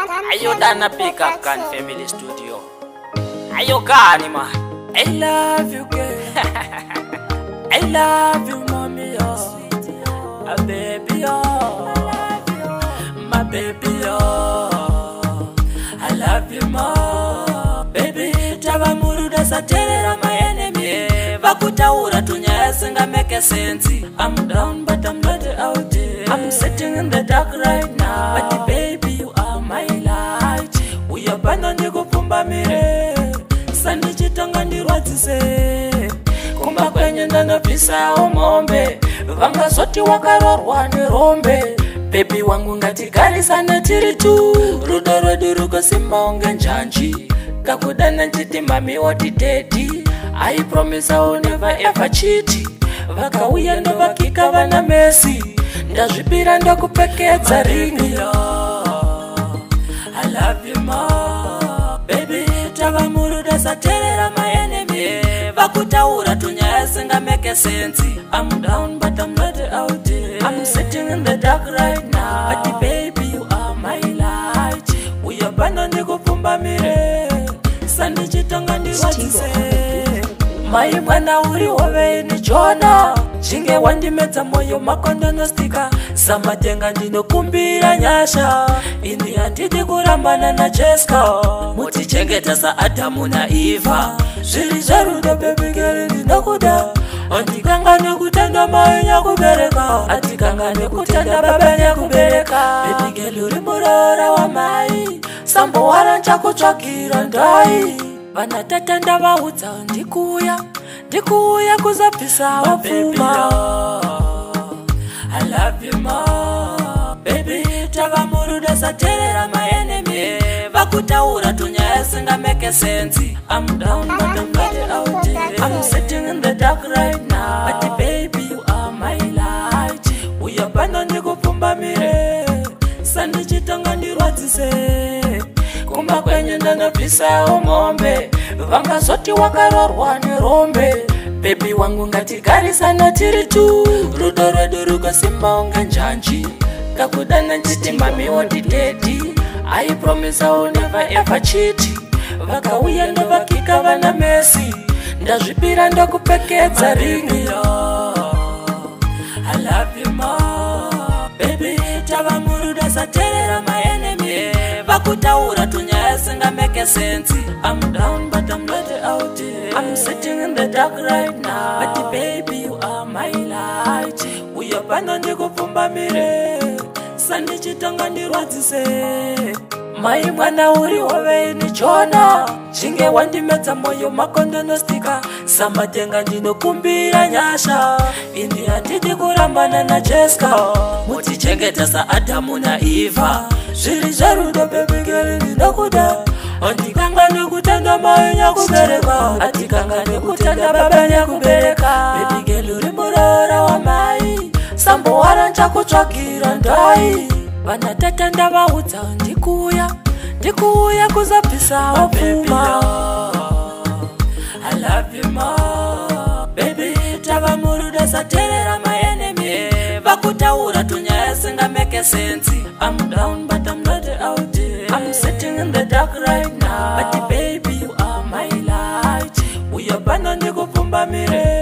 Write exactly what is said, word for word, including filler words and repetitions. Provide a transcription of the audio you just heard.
Ayo Dana pick up Gun Family Studio. Ayo Gani man. I love you girl. I love you mommy oh. My baby oh. My baby oh. I love you more. Baby tava muruda saterera my enemy. Vakutaura tunyaya singa make sense. I'm down but I'm not out there. I'm sitting in the dark right now. But baby you are my light. Uyabana ndikupfumba mire. Sandichitanga ndirwadzise. Kumba kwenye ndanobvisa umombe. Vangazoti wakarorwa nerombe. Baby wangu ngatigarisane tiri tu. Rudo rwedu rugosimba unge njanji. Kakudana nchiti mami woti daddy. I promise I will never ever cheat. Vakauya ndovakika vana Messi. Ndazvipira ndokupfekedza ringi. I love you more. Baby tava muruda saterera my enemy. Vakutaura tunyaya singa make sense. I'm down but I'm not out there. I'm sitting in the dark right now. But baby you are my light. Uyabana ndikupfumba mire. Sandichitanga ndirwadzise. Mai mwana uri wove ni Jona. Chinge wandimedza moyo makondo nostika. Samatenga ndinokumbira nyasha. Ini handidi kurambana na Jessica. Mutichengeta sa Adamu na Eva. Zviri zvarudo baby girl ndinokuda. Andikanga nekutenda mai nyakubereka. Atikanga nekutenda baba nyakubereka. Baby girl uri murora wa mai. Sambo wara nchakutsvagira ndai. Vana tata ndavaudza ndikuya. Ndikuya kuzabvisa wapfuma. I love you more. Baby tava muruda saterera my enemy. Vakutaura tunyaya singa make sense. I'm down but I'm not out there. I'm sitting in the dark right now. But baby you are my light. Uyabana ndikupfumba mire. Sandichitanga ndirwadzise. Kumba kwenye ndanobvisa umombe. Vangazoti wakarorwa nerombe. Baby wangu ngatigarisane tiri tu. Rudo rwedu rugosimba unge njanji. Kakudana nchiti mami woti daddy. I promise I will never ever cheat. Vakauya ndovakika vana Messi. Ndazvipira ndokupfekedza ringi. I love you more. Baby tava muruda saterera my enemy. Vakutaura tunyaya singa make sense. I'm down but I'm not out there. I'm sitting in the dark right now. But baby you are my light. Uyabana ndikupfumba mire. Sandichitanga ndirwadzise. Mai mwana uri wove ni Jona. Chinge wandimedza moyo makondo nostika. Samatenga ndinokumbira nyasha. Ini handidi kurambana na Jessica. Mutichengeta sa Adamu na Eva. Zviri zvarudo baby girl ndinokuda. Andikanga nekutenda mai nyakubereka. Atikanga nekutenda baba nyakubereka. Baby girl uri murora wa mai. Sambo wara nchakutsvagira ndai. Vana tata ndavaudza ndikuya. Ndikuya kuzabvisa wapfuma. I love you more. Baby tava muruda saterera my enemy. Vakutaura tunyaya singa make sense. I'm down but I'm not out there. I'm sitting in the dark right now. But baby you are my light. Uyabana ndikupfumba mire.